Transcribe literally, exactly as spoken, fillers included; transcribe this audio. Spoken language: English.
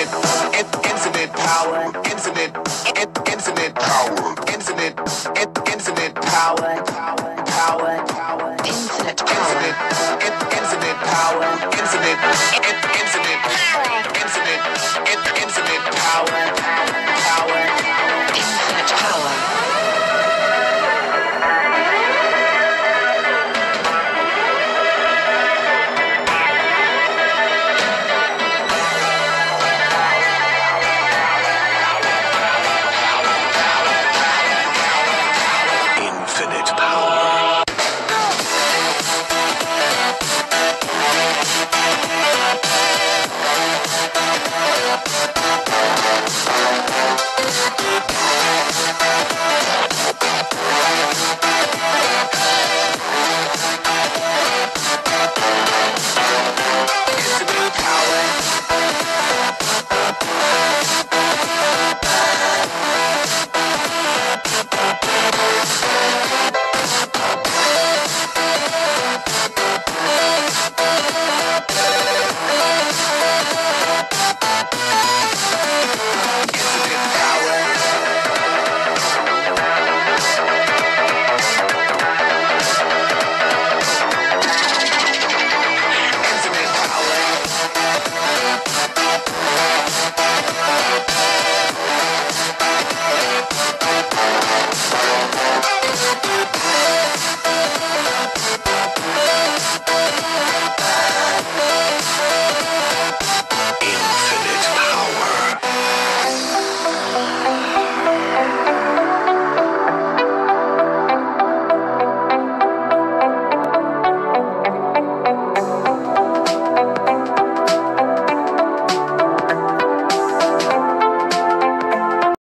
infinite, in- infinite power, infinite, in- infinite power, infinite, in- infinite power, power, power, power, infinite, infinite, in- infinite power, infinite, in- infinite.